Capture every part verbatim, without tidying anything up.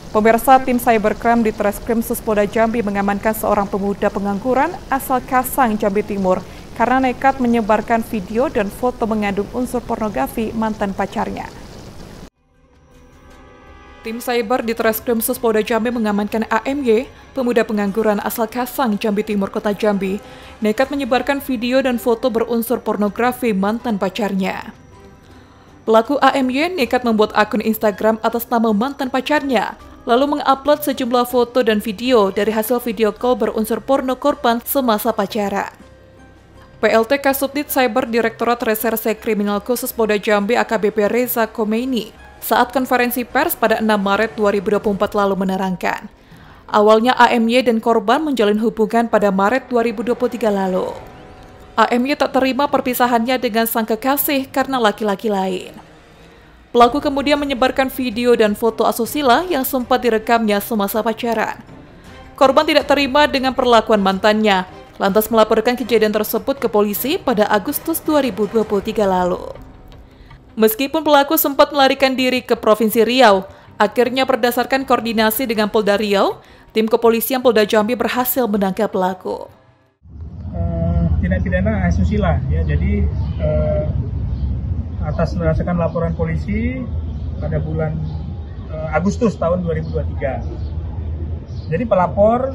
Pemirsa, tim cybercrime di Treskrim Suspoda Jambi mengamankan seorang pemuda pengangguran asal Kasang, Jambi Timur karena nekat menyebarkan video dan foto mengandung unsur pornografi mantan pacarnya. Tim cyber di Treskrim Suspoda Jambi mengamankan A M Y, pemuda pengangguran asal Kasang, Jambi Timur, Kota Jambi, nekat menyebarkan video dan foto berunsur pornografi mantan pacarnya. Pelaku A M Y nekat membuat akun Instagram atas nama mantan pacarnya, lalu mengupload sejumlah foto dan video dari hasil video call berunsur porno korban semasa pacaran. P L T Kasubdit Cyber Direktorat Reserse Kriminal Khusus Polda Jambi A K B P Reza Khomeini saat konferensi pers pada enam Maret dua ribu dua puluh empat lalu menerangkan, awalnya A M Y dan korban menjalin hubungan pada Maret dua ribu dua puluh tiga lalu. A M Y tak terima perpisahannya dengan sang kekasih karena laki-laki lain. Pelaku kemudian menyebarkan video dan foto asusila yang sempat direkamnya semasa pacaran. Korban tidak terima dengan perlakuan mantannya, lantas melaporkan kejadian tersebut ke polisi pada Agustus dua ribu dua puluh tiga lalu. Meskipun pelaku sempat melarikan diri ke Provinsi Riau, akhirnya berdasarkan koordinasi dengan Polda Riau, tim kepolisian Polda Jambi berhasil menangkap pelaku. Uh, tindak pidana asusila, ya, jadi uh, atas berdasarkan laporan polisi pada bulan uh, Agustus tahun dua ribu dua puluh tiga. Jadi pelapor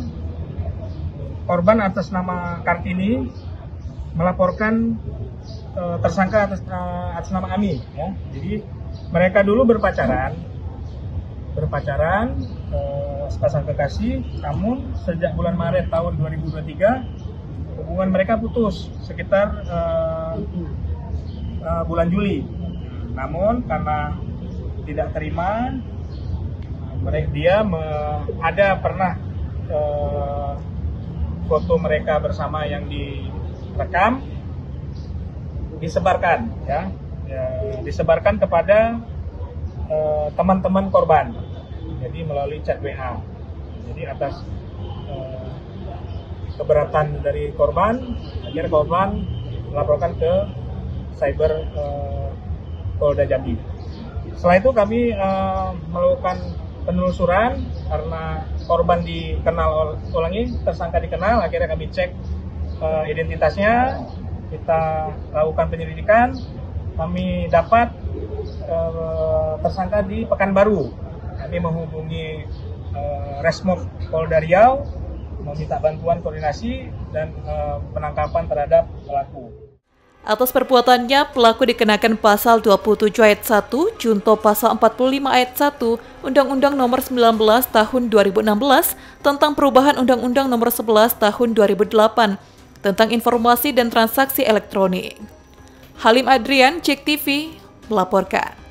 korban atas nama Kartini melaporkan uh, tersangka atas, uh, atas nama Ami. Ya. Jadi mereka dulu berpacaran, berpacaran uh, sepasang kekasih. Namun sejak bulan Maret tahun dua ribu dua puluh tiga hubungan mereka putus sekitar uh, uh, bulan Juli. Namun karena tidak terima, mereka dia me, ada pernah uh, foto mereka bersama yang direkam disebarkan, ya, ya disebarkan kepada uh, teman-teman korban. Jadi melalui chat W A. Jadi atas uh, keberatan dari korban, akhirnya korban melaporkan ke cyber uh, Polda Jambi. Setelah itu kami uh, melakukan penelusuran karena korban dikenal, ulangi tersangka dikenal, akhirnya kami cek uh, identitasnya, kita lakukan penyelidikan, kami dapat uh, tersangka di Pekanbaru. Kami menghubungi uh, Resmob Polda Riau, meminta bantuan koordinasi dan uh, penangkapan terhadap pelaku. Atas perbuatannya, pelaku dikenakan pasal dua puluh tujuh ayat satu, junto pasal empat puluh lima ayat satu, Undang-Undang Nomor sembilan belas Tahun dua ribu enam belas tentang perubahan Undang-Undang Nomor sebelas Tahun dua ribu delapan tentang informasi dan transaksi elektronik. Halim Adrian, Cek T V, melaporkan.